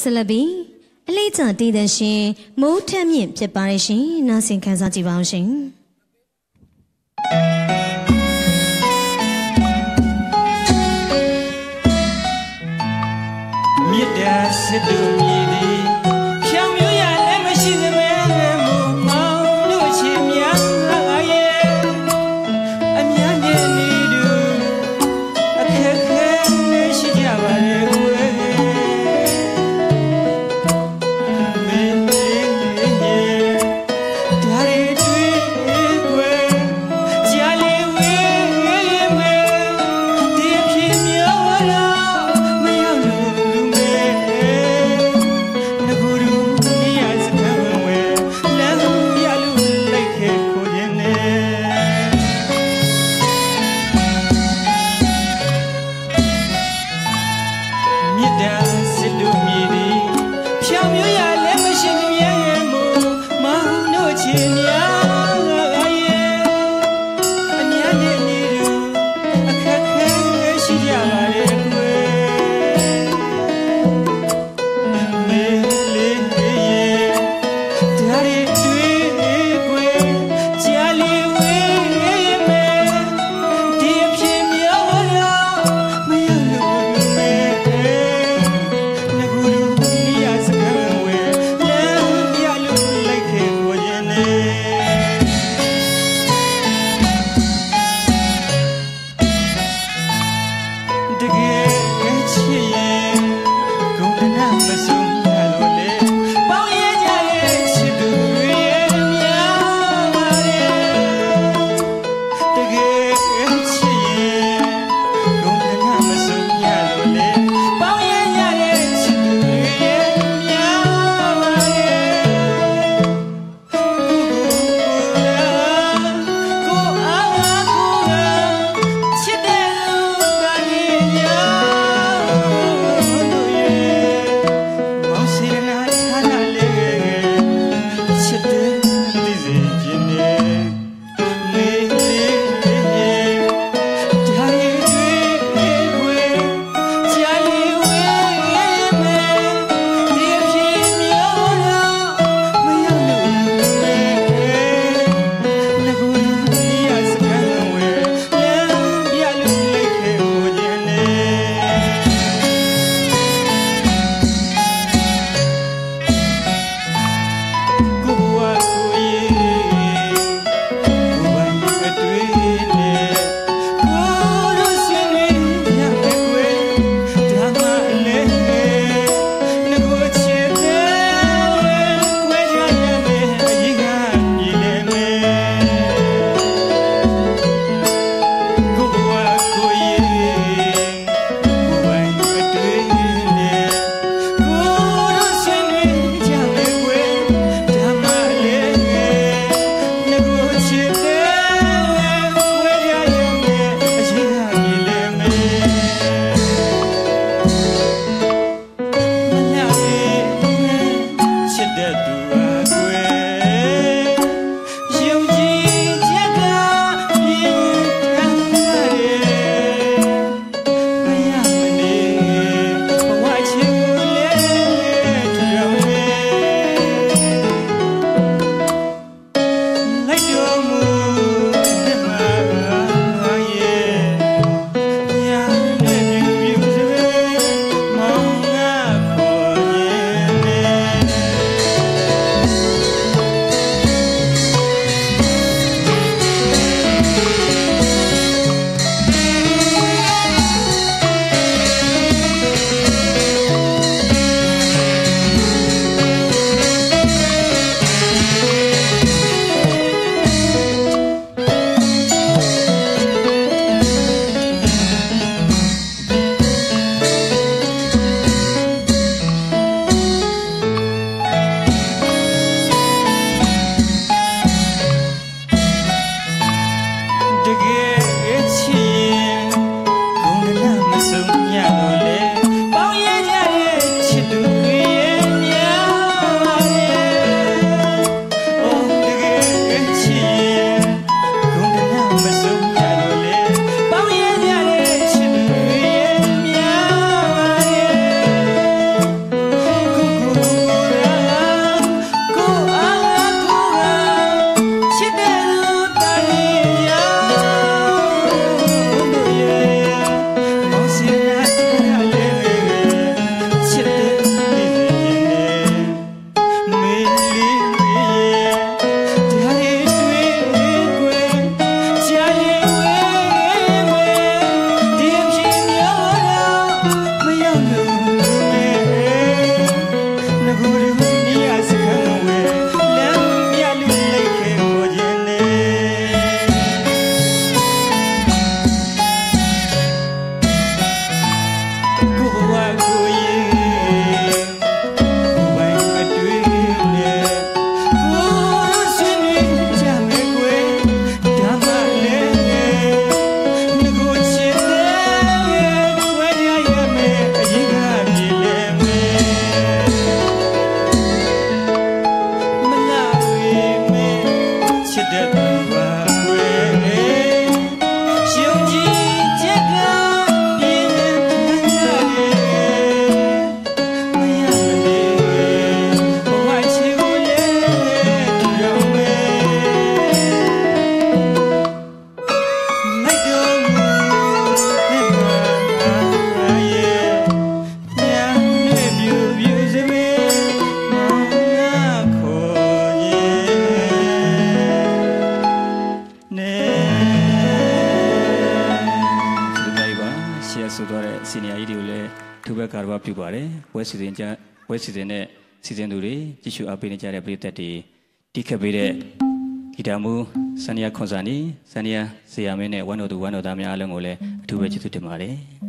ဆက်လက်ပြီးအလေးကျတည်တဲ့ရှင်မိုးထက်မြင့်ဖြစ်ပါရဲ့ရှင်နားဆင်ခန်းစားကြည့်ပါအောင်ရှင်မြစ်တာစစ်တို့မြည်သည်ဖြောင်မျိုးရလည်းမရှိစမဲမို့မောင်တို့ချင်များရဲ့အများနဲ့နေတို့အခက်ခဲနဲ့ရှိကြပါလေကွယ်မင်းလေးဒါရီတွေ့ကွယ်ကြာလေဝေးမဲဒီဖြစ်မျိုးလားမရောက်လို့လူမဲထူဘက်ကာရဝပြုပါတယ်ပွဲစီစဉ်နဲ့စီစဉ်သူတွေကြည့်ရှုအားပေးနေကြတဲ့ပရိသတ်တွေတိခတ်ပေးတဲ့ဂီတမူဆန်နီယာခွန်စာနီဆန်နီယာဆရာမင်းနဲ့ဝန်တော်သူဝန်တော်သားများအားလုံးကိုလည်းအထူးပဲကျေးဇူးတင်ပါတယ်